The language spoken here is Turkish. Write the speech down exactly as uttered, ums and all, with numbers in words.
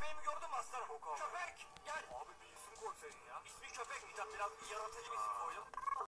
yemeğimi gördün mü aslanım? Yok abi. Köpek gel. Abi bir isim koysaydın ya. İsmi köpek Mithat, biraz yaratıcı bir isim koydum.